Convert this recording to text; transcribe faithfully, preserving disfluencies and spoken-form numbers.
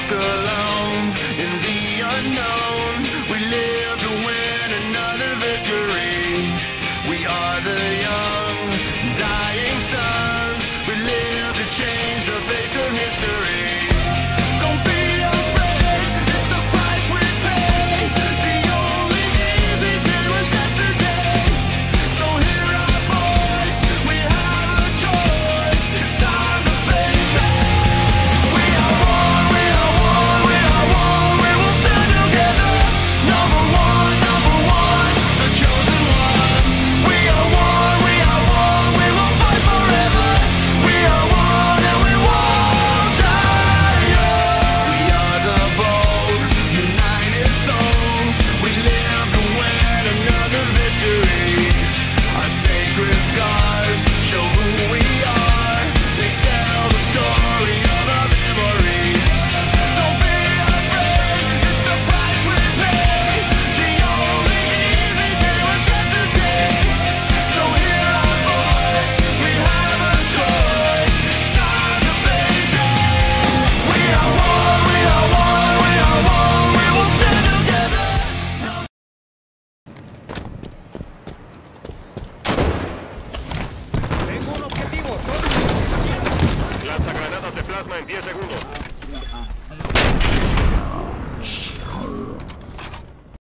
walk alone in the unknown. We live to win another victory. We are the young, dying sons. We live to change the face of history. Don't be afraid, it's the price we pay. The only easy day was yesterday. So hear our voice, we have a choice. It's time to face it. We are one, we are one, we are one. We will stand together. Number one, number one, the chosen ones. We are one, we are one, we will fight forever. We are one and we won't die young. We are the bold, united souls. We live to win another victory. Our sacred scars show who we are. They tell the story of our memories. Don't be afraid, it's the price we pay. The only easy day was yesterday. So hear our voice, we have a choice. It's time to face it. We are one, we are one, we are one. We will stand together. Tengo un objetivo. Lanza granadas de plasma en diez segundos.